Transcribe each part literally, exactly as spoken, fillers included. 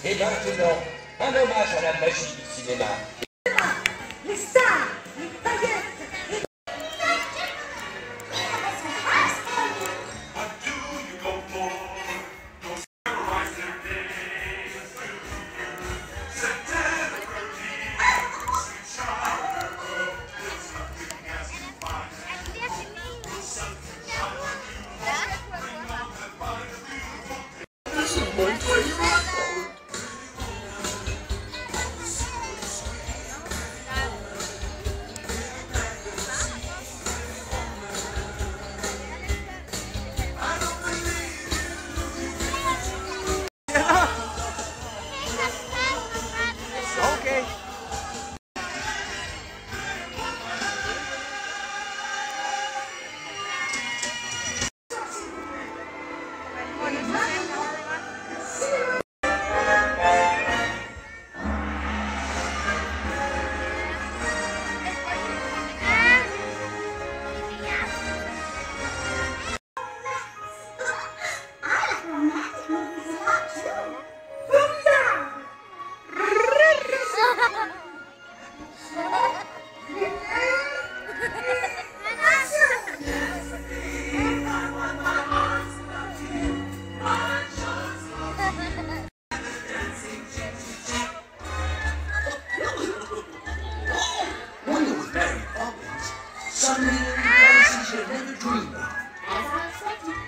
Et maintenant, un hommage à la magie du cinéma. Les stars, les paillettes, les... Suddenly, Nancy should have a dream. As I expected.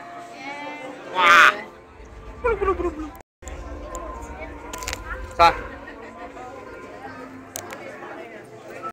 Wah. Sa